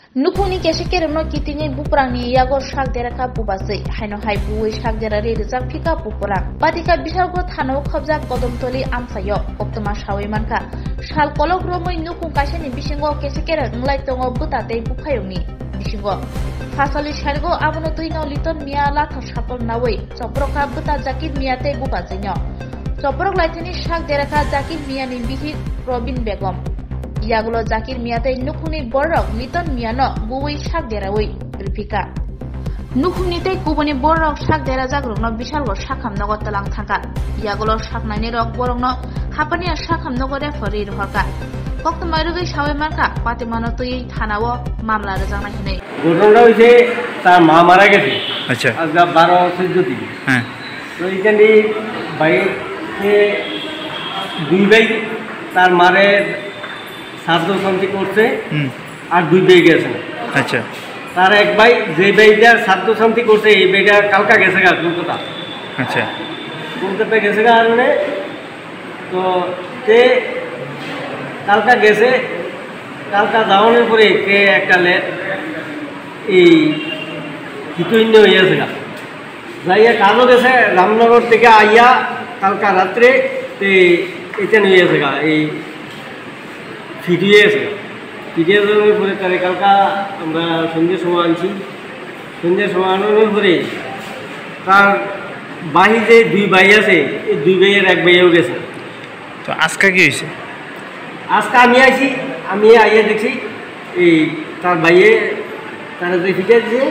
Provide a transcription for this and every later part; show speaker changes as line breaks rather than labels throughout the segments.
Nukuni kesekeremno kitingi buprangni yago shakderaka bubasei haino hai buwe shakderare rizak pika buprang patika bishalgo thano khobja kodomtoli amsayo optoma shawi manka shal kolok romoi nukun kaseni bisingo kesekere nglai tongo butate buphayongni bisingo fasali shargo abono tuino liton mia latho shakol nawei choproka buta jakit miate bubajinyo choprok laitini shakderaka jakit miani bihi Robin Begum Yagulo Zakir Miate Nukuni Borok Liton Miano Buwi Shakderaway Ripika Nukunite Kubuni Borok Shakdera Zagrugno Bishalgo Shakam Nogo Talang Tanka Yagulo Shaknani Rock Borogno Hapania Shakam Nogo Referi Horka Kok Marugi Shawe Marka Patimano Tui Hanawo Mamla Razana Hine
ঘটনাটা হইছে তার মা মারা গেছে
আচ্ছা
আজ 12 দিন
হ্যাঁ
তো এইখানে ভাইকে দুই ভাই তার মারে সাধ্য শান্তি করছে আর দুই ভাই গেছে
আচ্ছা
তার এক ভাই যে ভাইটা সাধ্য শান্তি করছে এই ভাইটা কালকা গেছে গা কলকাতা
আচ্ছা
কলকাতা গেছে গা কারণে তো তে কালকা গেছে কালকা যাওয়ানোর পরে কে একটা এই হিতৈন্য হইয়াছে গা যাইয়া কাজও গেছে রামনগর থেকে আইয়া কালকা রাত্রে তে এটা হইয়াছে গা এই ফিটিয়ে যাওয়ার পরে তারে কালকা আমরা সন্ধ্যের সময় আনছি সন্ধ্যের সময় আনানোর পরে তার বাহি যে দুই ভাই আছে এই দুই ভাইয়ের এক ভাইও গেছে
তো আজকে কি হয়েছে
আজকে আমি আইয়া দেখছি এই তার ভাইয়ে তারা যে ফিটে দিয়েছে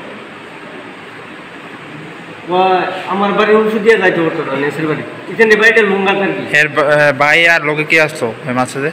আমার বাড়ি ওষুধ দিয়ে যাইতে পারতো না নেসের বাড়ি এখানে বাড়িটা লুঙ্গা থাকি
এর ভাই আর লোকে কি আসতো ওই মাসে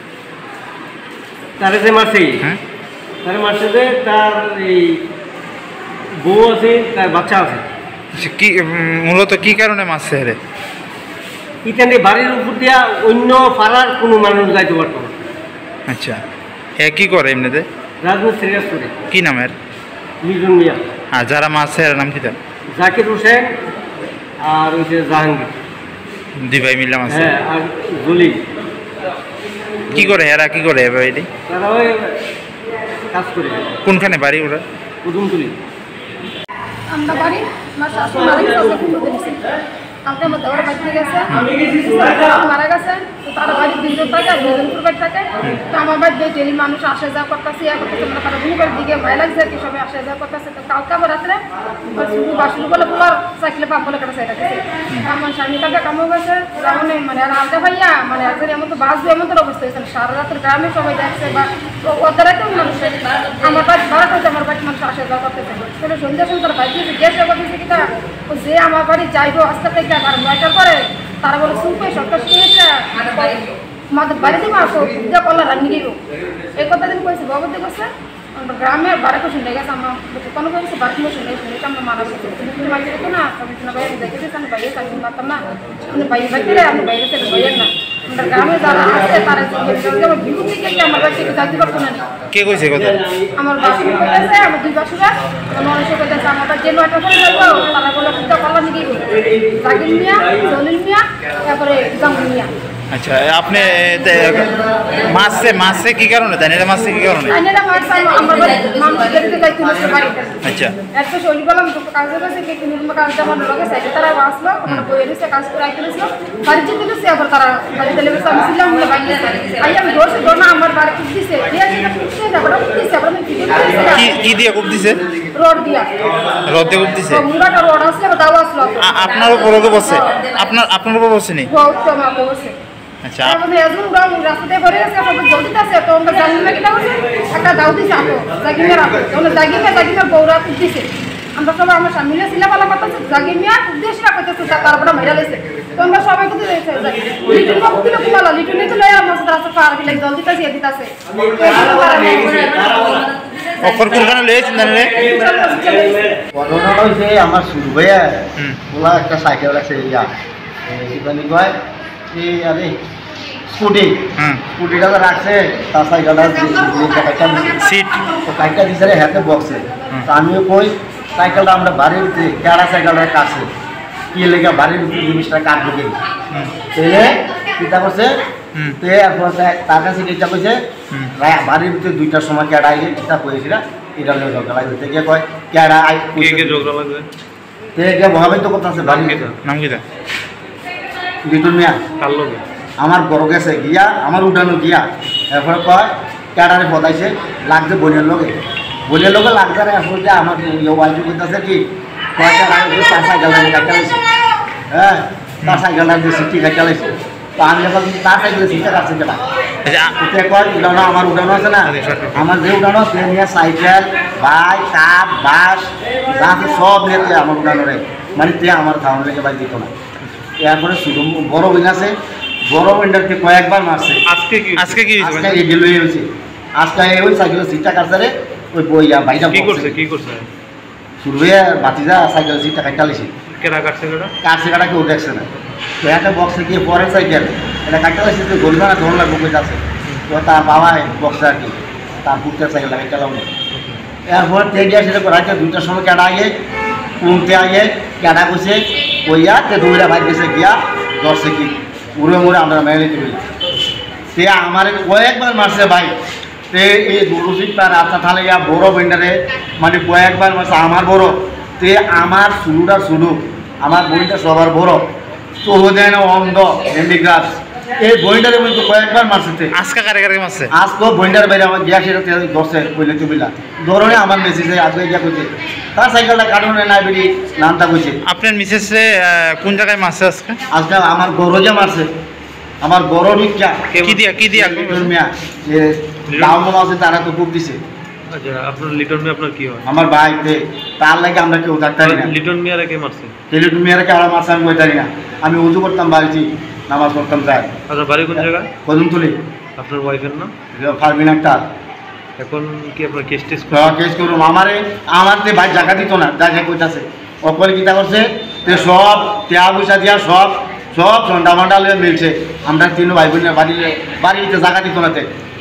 তারা যে মারছে
হ্যাঁ
তার মারছে যে তার এই বউ আছে তার বাচ্চা আছে
কি মূলত কি কারণে মারছে রে
এখানে বাড়ির উপর দিয়া অন্য পাড়ার কোনো মানুষ যাইতে পারতো না
আচ্ছা হ্যাঁ কি করে এমনিতে
রাজমিস্ত্রি কাজ করে
কি নামের
লিটন মিয়া
আর যারা মারছে এর নাম কি তার
জাকির হোসেন আর হচ্ছে জাহাঙ্গীর
দুই ভাই মিললাম আছে
হ্যাঁ আর জলিল
কি করে এরা কি করে এটি
তারা ওই কাজ করে
কোনখানে বাড়ি ওরা
কুদুমতুলি
আমরা বাড়ি আমার শাশুড়ি মারা গেছে কালকে আমার দেওয়ার বাড়িতে গেছে মারা গেছে তো তার বাড়ির দুজন থাকে আর দুজনপুর বাড়ি থাকে তো আমার বাড়িতে ডেলি মানুষ আসা যাওয়া করতেছে ইয়া করতেছে মানে তারা ভূমিকার দিকে ভয় লাগছে কি সবাই আসা যাওয়া করতেছে তো কালকে আবার রাত্রে শুধু বাসুর বলে পুলার সাইকেলে পাপ বলে কাটা সাইডা গেছে আমার স্বামী কালকে কামও গেছে যেমন মানে আর হালকা ভাইয়া মানে আজকে এমন তো বাস এমন তো অবস্থা হয়েছে সারা রাত্রে গ্রামে সবাই দেখছে বা ওদের রাতেও মানুষ আমার বাড়ি ভাড়া করছে আমার বাড়ির মানুষ আসা যাওয়া করতেছে তাহলে সন্ধ্যা সন্ধ্যা তার বাড়িতে গেছে করতেছে কিনা যে আমার বাড়ি যাইবো আস্তে থেকে আর ভয়টা করে তারা বলে সুপে সরকার শুনেছে আমাদের বাড়িতে আসো পূজা করলে রান্নি গেল এই কথা দিন কয়েছে ভগবতী করছে আমরা গ্রামে বাড়িতে শুনে গেছে আমার কোনো করেছে বাড়ি শুনেছে আমরা মারা করছি তুমি বাড়ি যেত না আমি বাইরে দেখেছি আমি বাইরে চাকরি পারতাম না আপনি বাইরে বাড়িতে আমি বাইরে থেকে বাইরের না আমরা গ্রামে যারা আছে তারা আমার বিভূতি থেকে আমার বাড়ি থেকে যাইতে পারতো না
কে কইছে কথা
আমার বাসুর কইতেছে আমার দুই বাসুরা মানুষ কইতেছে আমার যে নয়টা করে যাবো তারা বলে পূজা করলা নিয়ে জাকির মিয়া জলিল মিয়া তারপরে জাঙ্গু মিয়া
আচ্ছা আপনি মাসে কি কারণে দেন এটা মাসে কি কারণে
আমার বাড়ি মানুষ দেখতে যাইতে হচ্ছে বাড়িতে
আচ্ছা
এত শৈলী বললাম তো কাজ করছে কে কিনে কাজ আমার লগে সাইডে তারা আসলো আমার বইয়ের এসে কাজ করে আইতেছিল বাড়িতে দিতেছে আবার তারা বাড়িতে লেগেছে আমি ছিলাম না বাইরে আই আমি ধরছে ধর না আমার বাড়ি কুপ দিছে দিয়ে কুপছে আবার কুপছে আবার আমি
কি দিয়ে কুপ দিছে
রড দিয়ে
কুপ দিছে
মুরাটা রড আসলে দাও আসলো
আপনার উপর বসে আপনার উপর বসে নি
বহুত কমা বসে
আচ্ছা
আমাদের এজন রাস্তাতে ভরে আছে সব জলদি আছে তো আমরা জানি না কিটা হচ্ছে একটা দাও দিছে আপো জাগিমের আপো ওনা জাগিমের বৌরা দিছে আমরা সবাই আমার সামনে ছিলা বলা কথা জাগিমিয়া উদ্দেশ্যটা করতেছে তারপরে মেরা লেছে তো আমরা সবাই কথা দিয়েছে লিটন বাবু কিলো কুমালা লিটন তো লয়া আমার রাস্তা পার হইলে জলদি তাছে দিতাছে
অফার কোনখানে লয়েছেন জানেন রে
ঘটনাটা হইছে আমার শুরু ভাইয়া ওলা একটা সাইকেল আছে ইয়া এখানে কয় এই আরে স্কুটিটা রাখছে তার সাইকেলটা
সিট
তো কাইটা দিছে হাতে বক্সে তো আমিও কই সাইকেলটা আমরা বাড়ির কেড়া সাইকেলটার কাছে কি লেগে বাড়ির জিনিসটা কাটবো কি তাহলে চিন্তা করছে তো এরপর তার কাছে যেটা কইছে বাড়ির ভিতরে 2টার সময় কেডা আইলে চিন্তা করেছিল এটা হলো ঝগড়া লাগবে থেকে কয় কেডা আই
কে ঝগড়া লাগবে
তে কে ভাবে তো কথা আছে বাড়ির ভিতরে
নাম কি
লিটন মিয়া
কার লগে
আমার বড় গেছে গিয়া আমার উঠানো গিয়া এরপরে কয় কেডারে বদাইছে লাগছে বোনের লগে লাগছে এরপর যে আমার ওয়াইফ কইতাছে কি কয়টা আগে তার সাইকেলটা কাটা লাইছে হ্যাঁ তার সাইকেলটা দিয়ে সিটি কাটা লাইছে তো আমি যখন তার সাইকেলে সিটটা কাটছে কেটা এটা কয় উঠানো আমার উঠানো আছে না আমার যে উঠানো সে নিয়ে সাইকেল বাইক কার বাস যা আছে সব নিয়ে আমার উঠানো রে মানে তে আমার খাওয়ানো লেগে বাইক দিত না এরপরে শুধু বড় উইন আছে বড় উইন্ডারকে কয়েকবার মারছে
আজকে কি
আজকে এই গেল হয়েছে আজকে ওই সাইকেলের সিটটা কাটছে রে ওই বইয়া বাইটা
কি করছে
শুরু হয়ে বাতিজা সাইকেলের সিটটা কাটা লিছে
কেডা কাটছে
কাটা কেউ দেখছে না তো একটা বক্সে গিয়ে পরের সাইকেল এটা কাটা লাগছে তো গরিবা না ধরুন লাগবে কইতে আছে তো তার বাবা বক্সে আর কি তার পুত্রের সাইকেলটা কাটা লাগবে এরপর তে গিয়ে সেটা রাতে 2টার সময় কেডা আগে উনতে আগে কেডা কইছে কইয়া তে দৌড়া বাইক গেছে গিয়া ধরছে কি উড়ে মুড়ে আমরা মেলে দিবি সে আমার কয়েকবার মারছে ভাই তে এই দুরুসিক তার আচ্ছা তাহলে ইয়া বড় বেন্ডারে মানে কয়েকবার মারছে আমার বড় তে আমার শুরুটা শুরু আমার বইটা সবার বড় তো দেন অন্ধ হ্যান্ডিক্রাফট এই বইটারে বলতে কয়েকবার মারছে
আজকে কারে মারছে
আজকে বইটার বাইরে আমার গ্যাস এটা ধরছে কইলে তুমিলা ধরনে আমার মেসেজে আজকে গিয়া কইছে তার সাইকেলটা কাটনে নাই বেরি নামটা কইছে
আপনার মিসেসে কোন জায়গায় মারছে
আজকে আমার গরজে মারছে আমার বড় ভিক্ষা
কি দিয়া
মিয়া যে দাউন আছে তারা তো খুব দিছে
আচ্ছা আপনার লিটন মিয়া আপনার কি হয়
আমার ভাই তার লাগে আমরা কেউ ডাক্তারি না
লিটন মিয়ারে কে মারছে
লিটন মিয়ারে কারা মারছে আমি কইতারি না আমি উজু করতাম বাড়িতে নামাজ পড়তাম যাই
আপনার বাড়ি কোন জায়গা
কদম তুলি
আপনার ওয়াইফের নাম
ফারবিন আক্তার
এখন কি আপনার কেস
কেস করুম আমার তে ভাই জায়গা দিত না যা যা কইতাছে অকল কিতা করছে তে সব টেয়া পয়সা দিয়া সব সন্ডা মান্ডা লয়ে মিলছে আমরা 3 ভাই বোনের বাড়িতে জায়গা দিত না তে